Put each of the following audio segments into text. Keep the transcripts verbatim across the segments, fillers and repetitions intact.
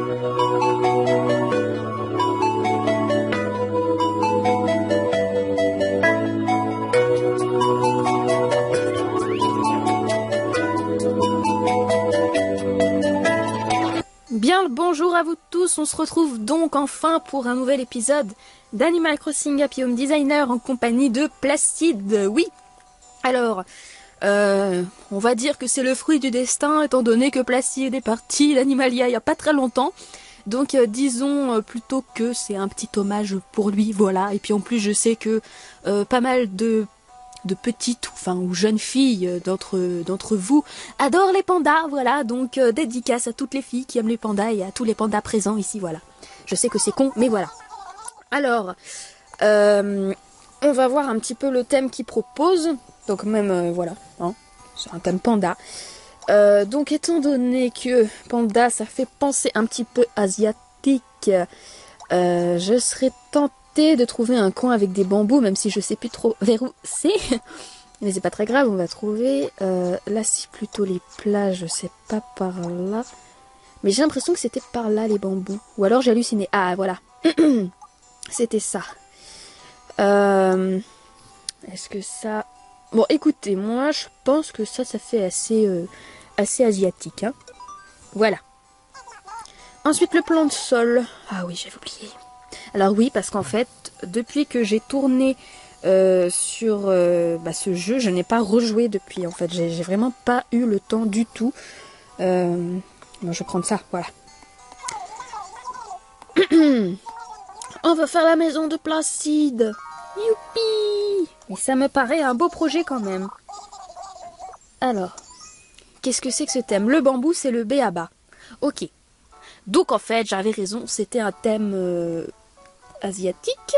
Bien le bonjour à vous tous, on se retrouve donc enfin pour un nouvel épisode d'Animal Crossing Happy Home Designer en compagnie de Placide. Oui, alors, euh, on va dire que c'est le fruit du destin étant donné que Placide est parti d'Animalia il n'y a pas très longtemps. Donc euh, disons euh, plutôt que c'est un petit hommage pour lui, voilà. Et puis en plus je sais que euh, pas mal de... de petites enfin, ou jeunes filles d'entre d'entre vous adorent les pandas, voilà, donc euh, dédicace à toutes les filles qui aiment les pandas et à tous les pandas présents ici, voilà. Je sais que c'est con, mais voilà. Alors, euh, on va voir un petit peu le thème qu'il propose, donc même, euh, voilà, hein, c'est un thème panda. Euh, donc étant donné que panda, ça fait penser un petit peu asiatique, euh, je serais tentée de trouver un coin avec des bambous, même si je sais plus trop vers où c'est. Mais c'est pas très grave, on va trouver. Euh, là, c'est plutôt les plages, je sais pas par là. Mais j'ai l'impression que c'était par là les bambous. Ou alors j'ai halluciné. Ah, voilà. C'était ça. Euh, Est-ce que ça... Bon, écoutez, moi, je pense que ça, ça fait assez, euh, assez asiatique. Hein. Voilà. Ensuite, le plan de sol. Ah oui, j'avais oublié. Alors oui, parce qu'en fait, depuis que j'ai tourné euh, sur euh, bah, ce jeu, je n'ai pas rejoué depuis. En fait, j'ai vraiment pas eu le temps du tout. Euh, bon, je vais prendre ça, voilà. On va faire la maison de Placide. Youpi! Et ça me paraît un beau projet quand même. Alors, qu'est-ce que c'est que ce thème? Le bambou, c'est le B à bas. Ok. Donc en fait, j'avais raison, c'était un thème... Euh, asiatique.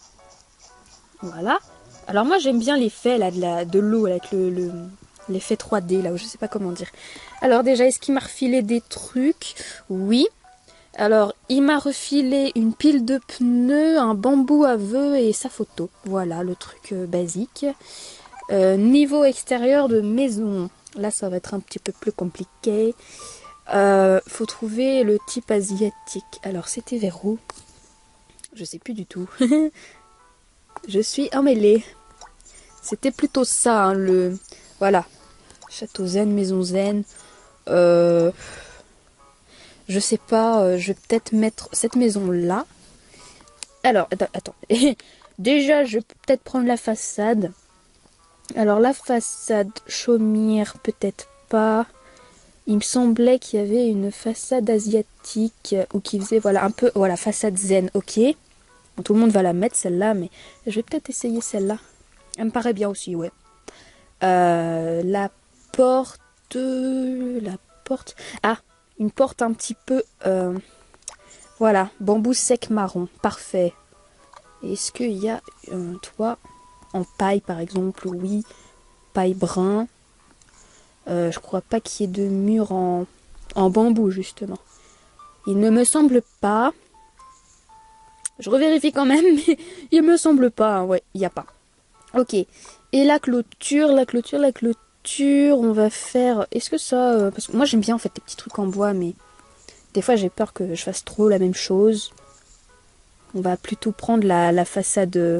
Voilà. Alors moi j'aime bien l'effet là de la de l'eau avec le, le l'effet trois D là, je sais pas comment dire. Alors déjà, est-ce qu'il m'a refilé des trucs? Oui. Alors il m'a refilé une pile de pneus, un bambou à vœux et sa photo. Voilà le truc euh, basique. Euh, niveau extérieur de maison. Là ça va être un petit peu plus compliqué. Euh, faut trouver le type asiatique. Alors c'était vers où? Je sais plus du tout. Je suis emmêlée. C'était plutôt ça, hein, le... Voilà. Château zen, maison zen. Euh... Je sais pas, euh, je vais peut-être mettre cette maison-là. Alors, attends, attends. Déjà, je vais peut-être prendre la façade. Alors, la façade chaumière, peut-être pas. Il me semblait qu'il y avait une façade asiatique ou qui faisait, voilà, un peu... Voilà, façade zen, ok. Bon, tout le monde va la mettre celle-là, mais je vais peut-être essayer celle-là. Elle me paraît bien aussi, ouais. Euh, la porte... La porte... Ah, une porte un petit peu... Euh, voilà, bambou sec marron, parfait. Est-ce qu'il y a un toit en paille, par exemple? Oui, paille brun. Euh, je crois pas qu'il y ait de mur en, en bambou, justement. Il ne me semble pas... Je revérifie quand même, mais il me semble pas. Hein, ouais, il n'y a pas. Ok. Et la clôture, la clôture, la clôture, on va faire... Est-ce que ça... Euh, parce que moi, j'aime bien, en fait, les petits trucs en bois, mais... Des fois, j'ai peur que je fasse trop la même chose. On va plutôt prendre la, la façade... Euh,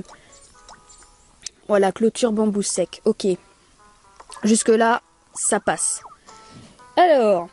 voilà, clôture bambou sec. Ok. Jusque-là, ça passe. Alors...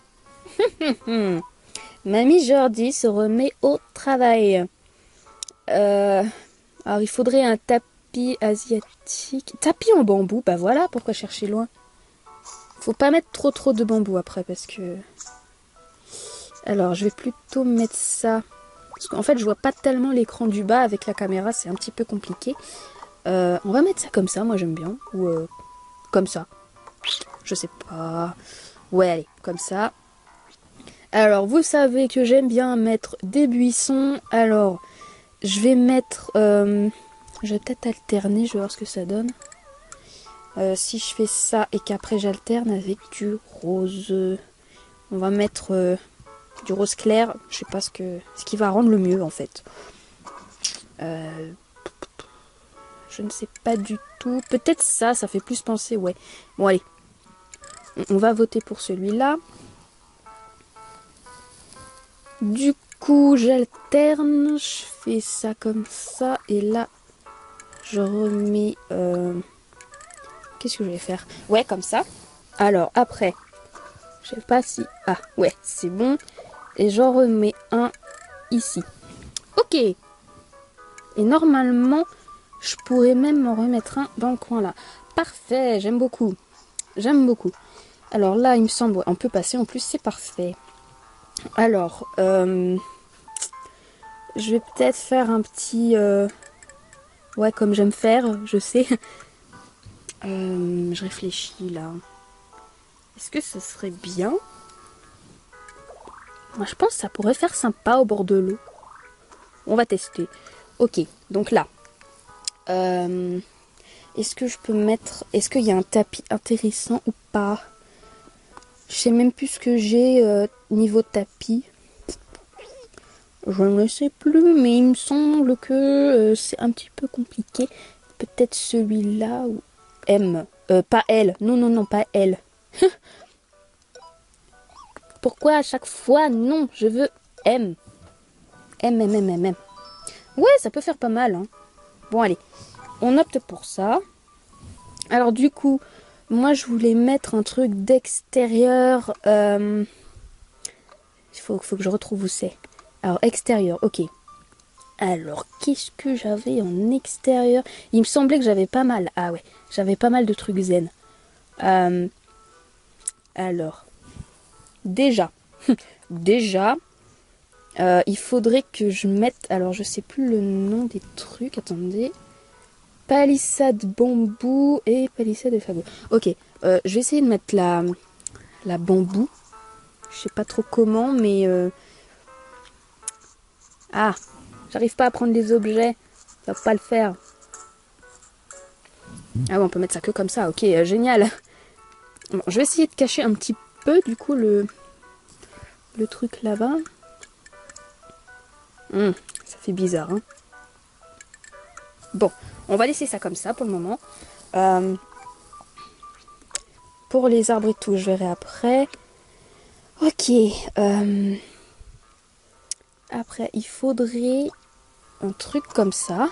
Mamie Jordi se remet au travail. Euh, alors il faudrait un tapis asiatique. Tapis en bambou, bah voilà, pourquoi chercher loin? Faut pas mettre trop trop de bambou après parce que... Alors je vais plutôt mettre ça. Parce qu'en fait je vois pas tellement l'écran du bas avec la caméra, c'est un petit peu compliqué. Euh, on va mettre ça comme ça, moi j'aime bien. Ou euh, comme ça. Je sais pas. Ouais, allez, comme ça. Alors vous savez que j'aime bien mettre des buissons. Alors... Je vais mettre... Euh, je vais peut-être alterner, je vais voir ce que ça donne. Euh, si je fais ça et qu'après j'alterne avec du rose... On va mettre euh, du rose clair. Je sais pas ce, que, ce qui va rendre le mieux en fait. Euh, je ne sais pas du tout. Peut-être ça, ça fait plus penser, ouais. Bon allez. On, on va voter pour celui-là. Du coup, j'alterne. Je fais ça comme ça. Et là, je remets... Euh... Qu'est-ce que je vais faire? Ouais, comme ça. Alors, après, je sais pas si... Ah, ouais, c'est bon. Et j'en remets un ici. Ok. Et normalement, je pourrais même en remettre un dans le coin là. Parfait, j'aime beaucoup. J'aime beaucoup. Alors là, il me semble, ouais, on peut passer. En plus, c'est parfait. Alors, euh, je vais peut-être faire un petit... Euh, ouais, comme j'aime faire, je sais. Euh, je réfléchis là. Est-ce que ce serait bien? Moi, je pense que ça pourrait faire sympa au bord de l'eau. On va tester. Ok, donc là. Euh, est-ce que je peux mettre... Est-ce qu'il y a un tapis intéressant ou pas? Je sais même plus ce que j'ai euh, niveau tapis. Je ne sais plus, mais il me semble que euh, c'est un petit peu compliqué. Peut-être celui-là ou M. Euh, pas L. Non, non, non, pas L. Pourquoi à chaque fois? Non, je veux M. M, M, M, M, M. Ouais, ça peut faire pas mal. Hein. Bon, allez. On opte pour ça. Alors, du coup, moi, je voulais mettre un truc d'extérieur. Euh... Il faut, faut que je retrouve où c'est. Alors, extérieur, ok. Alors, qu'est-ce que j'avais en extérieur? Il me semblait que j'avais pas mal. Ah ouais, j'avais pas mal de trucs zen. Euh, alors, déjà, déjà, euh, il faudrait que je mette... Alors, je sais plus le nom des trucs. Attendez. Palissade bambou et palissade de fagot. Ok, euh, je vais essayer de mettre la, la bambou. Je sais pas trop comment, mais... Euh... Ah, j'arrive pas à prendre les objets. Ça va pas le faire. Ah ouais, on peut mettre ça que comme ça. Ok, euh, génial. Bon, je vais essayer de cacher un petit peu, du coup, le, le truc là-bas. Hum, ça fait bizarre, hein. Bon, on va laisser ça comme ça pour le moment. Euh, pour les arbres et tout, je verrai après. Ok. Euh, après, il faudrait un truc comme ça.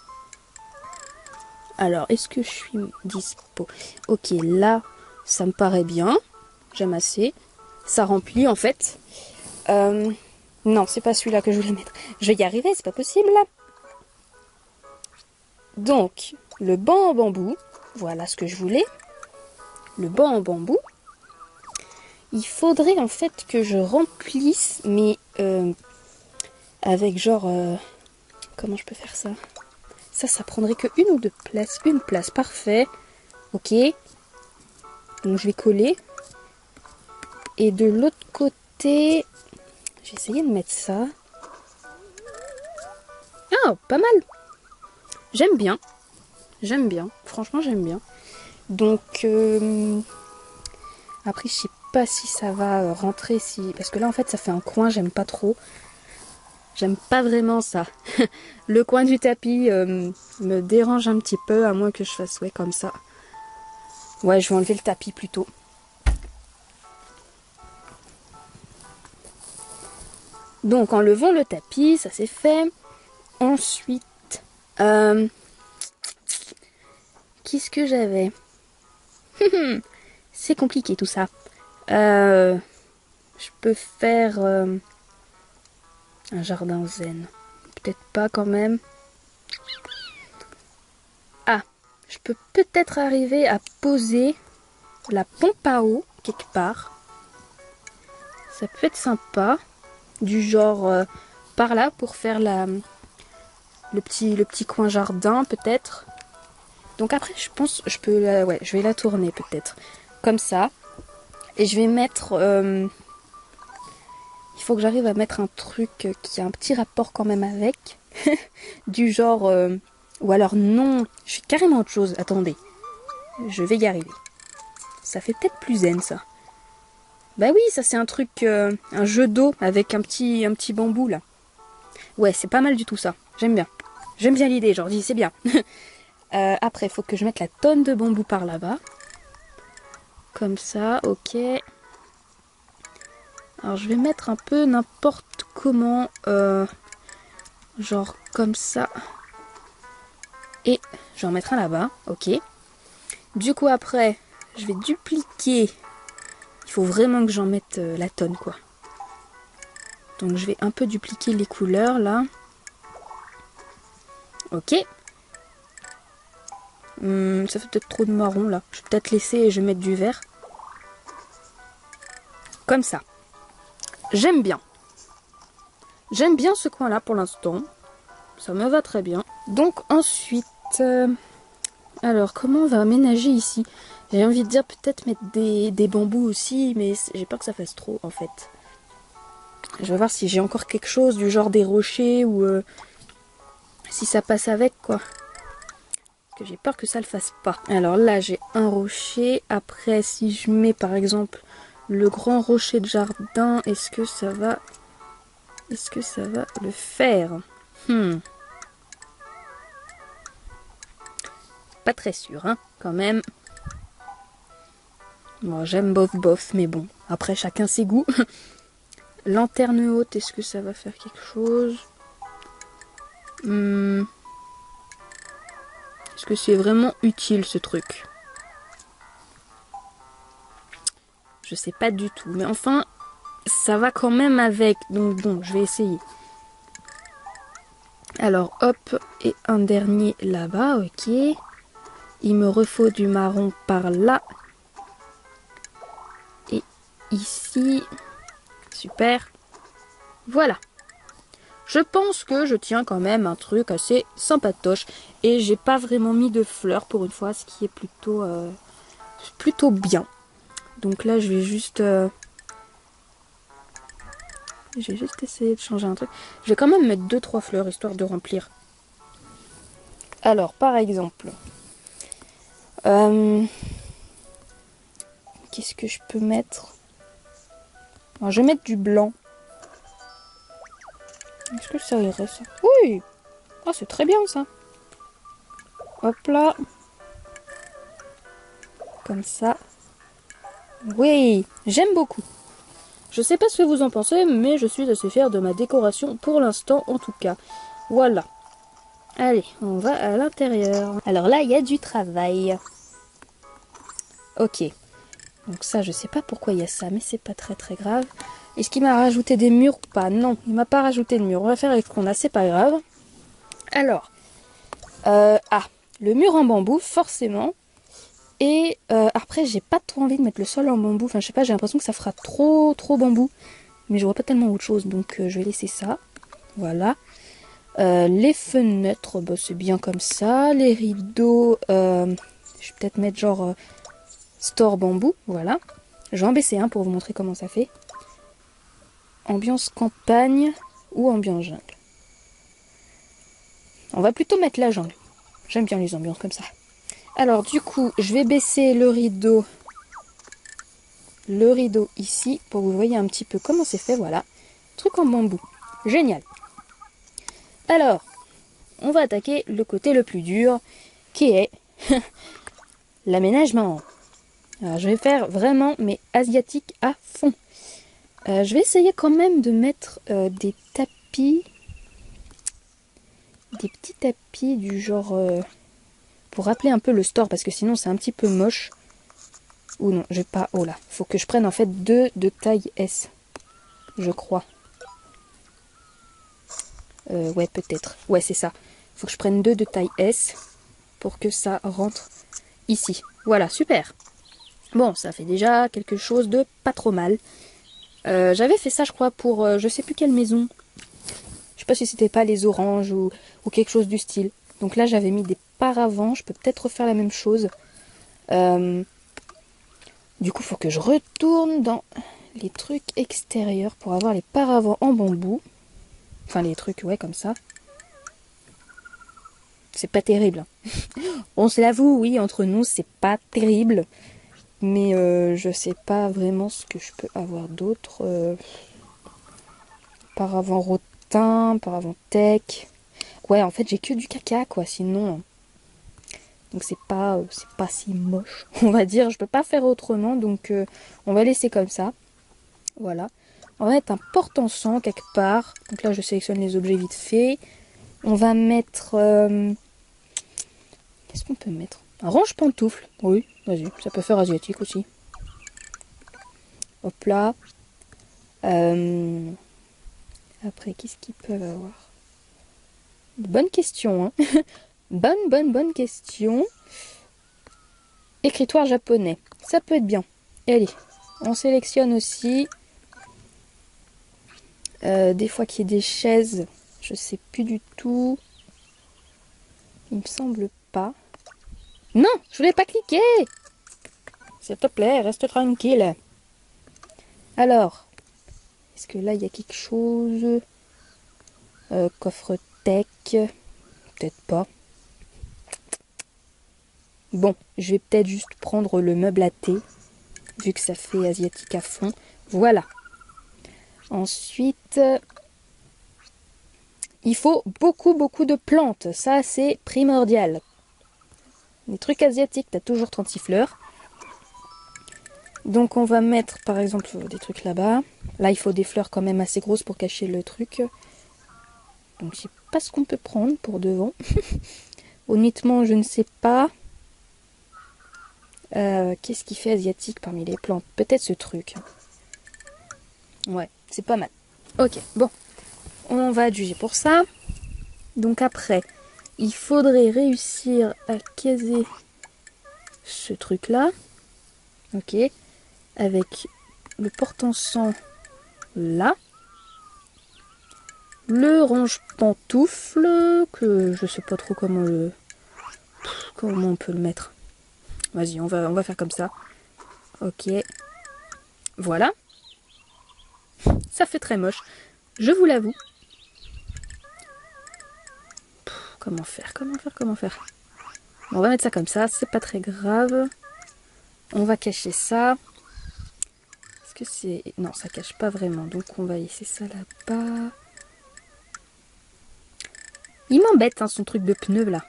Alors, est-ce que je suis dispo? Ok, là, ça me paraît bien. J'aime assez. Ça remplit, en fait. Euh, non, c'est pas celui-là que je voulais mettre. Je vais y arriver, c'est pas possible. Donc, le banc en bambou. Voilà ce que je voulais. Le banc en bambou. Il faudrait, en fait, que je remplisse, mais euh, avec genre... Euh, comment je peux faire ça? Ça, ça prendrait que une ou deux places. Une place, parfait. Ok. Donc je vais coller. Et de l'autre côté, j'ai essayé de mettre ça. Ah, pas mal. J'aime bien. J'aime bien. Franchement, j'aime bien. Donc, euh, après, je sais pas si ça va rentrer. si Parce que là, en fait, ça fait un coin, j'aime pas trop. J'aime pas vraiment ça. Le coin du tapis euh, me dérange un petit peu, à moins que je fasse ouais, comme ça. Ouais, je vais enlever le tapis plutôt. Donc, enlevons le tapis, ça c'est fait. Ensuite, euh, qu'est-ce que j'avais? C'est compliqué tout ça. Euh, je peux faire euh, un jardin zen. Peut-être pas quand même. Ah, je peux peut-être arriver à poser la pompe à eau quelque part. Ça peut être sympa. Du genre euh, par là pour faire la, le, petit, le petit coin jardin peut-être. Donc après je pense je peux la, ouais, je vais la tourner peut-être. Comme ça. Et je vais mettre... Euh, il faut que j'arrive à mettre un truc qui a un petit rapport quand même avec. Du genre... Euh, ou alors non, je fais carrément autre chose. Attendez. Je vais y arriver. Ça fait peut-être plus zen ça. Bah oui, ça c'est un truc... Euh, un jeu d'eau avec un petit, un petit bambou là. Ouais, c'est pas mal du tout ça. J'aime bien. J'aime bien l'idée, genre dis c'est bien. euh, après, il faut que je mette la tonne de bambou par là-bas. Comme ça, ok. Alors je vais mettre un peu n'importe comment. Euh, genre comme ça. Et je vais en mettre un là-bas. Ok. Du coup après, je vais dupliquer. Il faut vraiment que j'en mette euh, la tonne quoi. Donc je vais un peu dupliquer les couleurs là. Ok. Hum, ça fait peut-être trop de marron là. Je vais peut-être laisser et je vais mettre du vert. Comme ça. J'aime bien. J'aime bien ce coin là pour l'instant. Ça me va très bien. Donc ensuite... Euh, alors comment on va aménager ici? J'ai envie de dire peut-être mettre des, des bambous aussi. Mais j'ai peur que ça fasse trop en fait. Je vais voir si j'ai encore quelque chose du genre des rochers ou... Euh, si ça passe avec quoi. Parce que j'ai peur que ça le fasse pas. Alors là j'ai un rocher. Après si je mets par exemple le grand rocher de jardin, est-ce que ça va... Est-ce que ça va le faire? Hmm. Pas très sûr hein, quand même. Bon j'aime bof bof mais bon. Après chacun ses goûts. Lanterne haute, est-ce que ça va faire quelque chose? hmm. Est-ce que c'est vraiment utile ce truc? Je sais pas du tout. Mais enfin, ça va quand même avec. Donc bon, je vais essayer. Alors hop, et un dernier là-bas, ok. Il me refaut du marron par là. Et ici. Super. Voilà. Je pense que je tiens quand même un truc assez sympatoche. Et j'ai pas vraiment mis de fleurs pour une fois, ce qui est plutôt, euh, plutôt bien. Donc là, je vais juste... Euh... J'ai juste essayé de changer un truc. Je vais quand même mettre deux trois fleurs, histoire de remplir. Alors, par exemple... Euh... Qu'est-ce que je peux mettre? Alors, je vais mettre du blanc. Est-ce que ça irait, ça? Oui! Oh, c'est très bien, ça. Hop là. Comme ça. Oui! J'aime beaucoup. Je sais pas ce que vous en pensez, mais je suis assez fière de ma décoration pour l'instant, en tout cas. Voilà. Allez, on va à l'intérieur. Alors là, il y a du travail. Ok. Donc ça, je sais pas pourquoi il y a ça, mais c'est pas très très grave. Est-ce qu'il m'a rajouté des murs ou pas? Non, il m'a pas rajouté de murs. On va faire avec ce qu'on a, c'est pas grave. Alors, euh, ah, le mur en bambou, forcément. Et euh, après, j'ai pas trop envie de mettre le sol en bambou. Enfin, je sais pas, j'ai l'impression que ça fera trop trop bambou. Mais je vois pas tellement autre chose, donc euh, je vais laisser ça. Voilà. Euh, les fenêtres, bah, c'est bien comme ça. Les rideaux, euh, je vais peut-être mettre genre euh, store bambou. Voilà. Je vais en baisser un pour vous montrer comment ça fait. Ambiance campagne ou ambiance jungle. On va plutôt mettre la jungle. J'aime bien les ambiances comme ça. Alors du coup, je vais baisser le rideau. Le rideau ici pour que vous voyez un petit peu comment c'est fait. Voilà. Truc en bambou. Génial. Alors, on va attaquer le côté le plus dur qui est l'aménagement. Alors je vais faire vraiment mais asiatique à fond. Euh, je vais essayer quand même de mettre euh, des tapis. Des petits tapis du genre... Euh, pour rappeler un peu le store parce que sinon c'est un petit peu moche. Ou non, je vais pas... Oh là, faut que je prenne en fait deux de taille S. Je crois. Euh, ouais, peut-être. Ouais, c'est ça. Faut que je prenne deux de taille S pour que ça rentre ici. Voilà, super. Bon, ça fait déjà quelque chose de pas trop mal. Euh, J'avais fait ça, je crois, pour euh, je sais plus quelle maison. Je sais pas si c'était pas les oranges ou, ou quelque chose du style. Donc là, j'avais mis des paravents. Je peux peut-être refaire la même chose. Euh, du coup, il faut que je retourne dans les trucs extérieurs pour avoir les paravents en bambou. Enfin, les trucs, ouais, comme ça. C'est pas terrible. On se l'avoue, oui, entre nous, c'est pas terrible. Mais euh, je sais pas vraiment ce que je peux avoir d'autre. Euh, paravent rotin, paravent tech. Ouais, en fait, j'ai que du caca, quoi, sinon... Donc c'est pas, euh, c'est pas si moche, on va dire. Je peux pas faire autrement, donc euh, on va laisser comme ça. Voilà. On va mettre un porte-encens quelque part. Donc là, je sélectionne les objets vite fait. On va mettre... Euh... Qu'est-ce qu'on peut mettre? Un range-pantoufle. Oui, vas-y, ça peut faire asiatique aussi. Hop là. Euh... Après, qu'est-ce qu'ils peuvent avoir? Bonne question, hein. Bonne, bonne, bonne question. Écritoire japonais. Ça peut être bien. Allez, on sélectionne aussi. Euh, des fois qu'il y ait des chaises, je sais plus du tout. Il me semble pas. Non, je voulais pas cliquer. S'il te plaît, reste tranquille. Alors, est-ce que là il y a quelque chose? euh, Coffre tech. Peut-être pas. Bon, je vais peut-être juste prendre le meuble à thé, vu que ça fait asiatique à fond. Voilà. Ensuite, il faut beaucoup, beaucoup de plantes. Ça, c'est primordial. Les trucs asiatiques, t'as toujours trente-six fleurs. Donc, on va mettre, par exemple, des trucs là-bas. Là, il faut des fleurs quand même assez grosses pour cacher le truc. Donc, je sais pas ce qu'on peut prendre pour devant. Honnêtement, je ne sais pas. Euh, Qu'est-ce qui fait asiatique parmi les plantes? Peut-être ce truc. Ouais, c'est pas mal. Ok, bon. On va adjuger pour ça. Donc après, il faudrait réussir à caser ce truc-là. Ok. Avec le porte-encens là. Le range-pantoufle, que je sais pas trop comment le... Comment on peut le mettre. Vas-y, on va, on va faire comme ça. Ok. Voilà. Ça fait très moche. Je vous l'avoue. Comment faire, comment faire, comment faire. Bon, on va mettre ça comme ça, c'est pas très grave. On va cacher ça. Est-ce que c'est... Non, ça cache pas vraiment. Donc on va laisser ça là-bas. Il m'embête, hein, son truc de pneu là.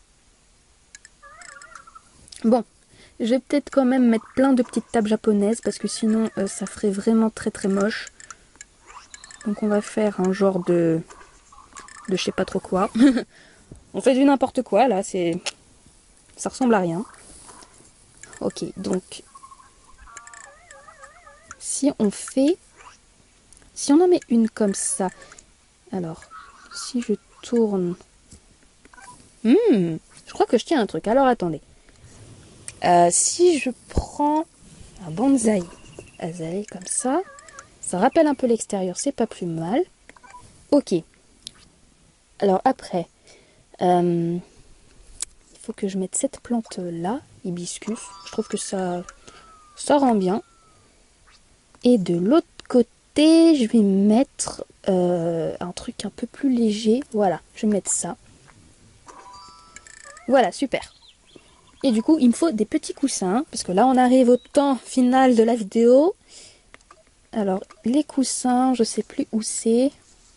Bon, je vais peut-être quand même mettre plein de petites tables japonaises parce que sinon euh, ça ferait vraiment très très moche. Donc on va faire un genre de... de je sais pas trop quoi. On fait du n'importe quoi là, c'est... ça ressemble à rien. Ok, donc... Si on fait... Si on en met une comme ça... Alors, si je tourne... Hmm, je crois que je tiens un truc. Alors attendez. Euh, si je prends un bonsaï azalée comme ça, ça rappelle un peu l'extérieur, c'est pas plus mal. Ok. Alors après, euh, il faut que je mette cette plante là, hibiscus. Je trouve que ça, ça rend bien. Et de l'autre côté, je vais mettre euh, un truc un peu plus léger. Voilà, je vais mettre ça. Voilà, super. Et du coup, il me faut des petits coussins, parce que là, on arrive au temps final de la vidéo. Alors, les coussins, je sais plus où c'est.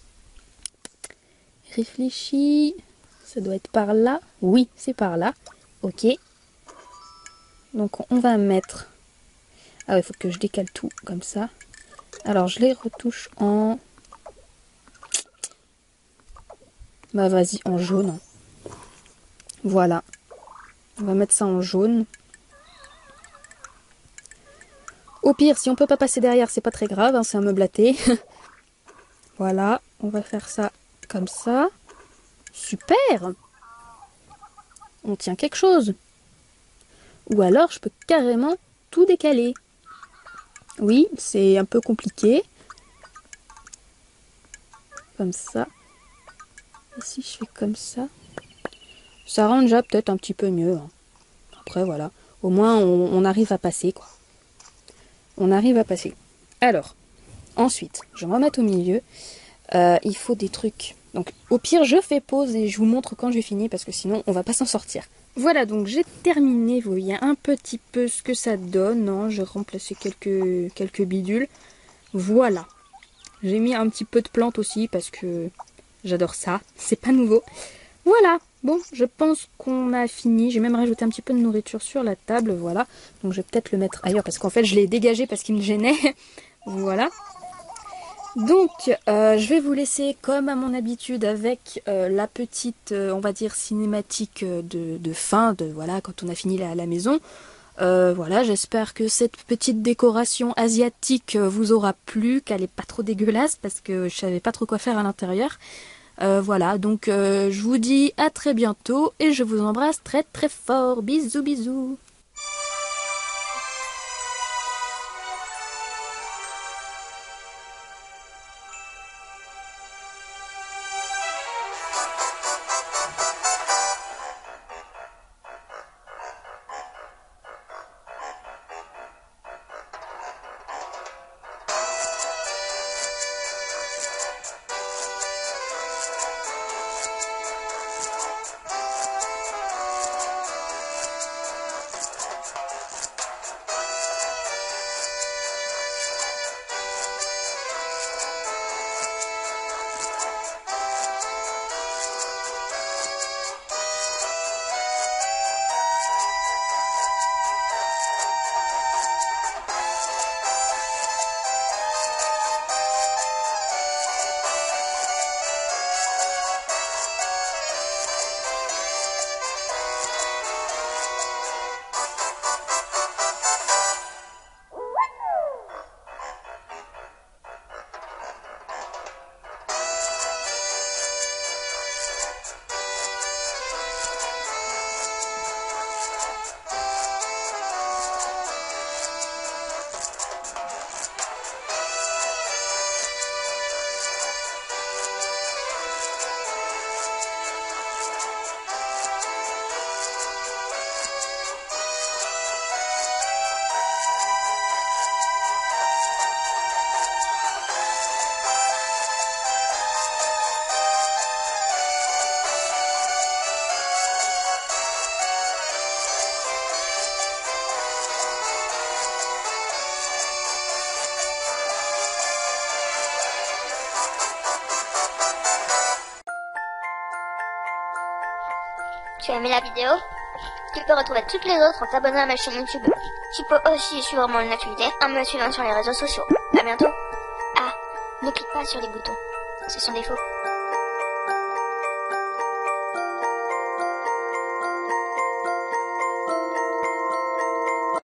Réfléchis. Ça doit être par là. Oui, c'est par là. Ok. Donc, on va mettre... Ah ouais, il faut que je décale tout, comme ça. Alors, je les retouche en... Bah, vas-y, en jaune. Voilà. On va mettre ça en jaune. Au pire, si on peut pas passer derrière, c'est pas très grave, hein, c'est un meuble à thé. Voilà, on va faire ça comme ça. Super! On tient quelque chose. Ou alors, je peux carrément tout décaler. Oui, c'est un peu compliqué. Comme ça. Et si je fais comme ça, ça rend déjà peut-être un petit peu mieux. Hein. Après, voilà. Au moins, on, on arrive à passer, quoi. On arrive à passer. Alors, ensuite, je vais me remettre au milieu. Euh, il faut des trucs. Donc, au pire, je fais pause et je vous montre quand j'ai fini parce que sinon, on va pas s'en sortir. Voilà, donc j'ai terminé. Vous voyez un petit peu ce que ça donne. Hein. Je remplaçais quelques, quelques bidules. Voilà. J'ai mis un petit peu de plantes aussi parce que j'adore ça. C'est pas nouveau. Voilà. Bon, je pense qu'on a fini. J'ai même rajouté un petit peu de nourriture sur la table. Voilà. Donc, je vais peut-être le mettre ailleurs parce qu'en fait, je l'ai dégagé parce qu'il me gênait. Voilà. Donc, euh, je vais vous laisser comme à mon habitude avec euh, la petite, euh, on va dire, cinématique de, de fin, de voilà, quand on a fini la, la maison. Euh, voilà, j'espère que cette petite décoration asiatique vous aura plu, qu'elle est pas trop dégueulasse parce que je savais pas trop quoi faire à l'intérieur. Euh, voilà, donc euh, je vous dis à très bientôt et je vous embrasse très très fort. Bisous bisous. Tu as aimé la vidéo? Tu peux retrouver toutes les autres en t'abonnant à ma chaîne YouTube. Tu peux aussi suivre mon activité en me suivant sur les réseaux sociaux. À bientôt. Ah, ne clique pas sur les boutons. Ce sont des faux.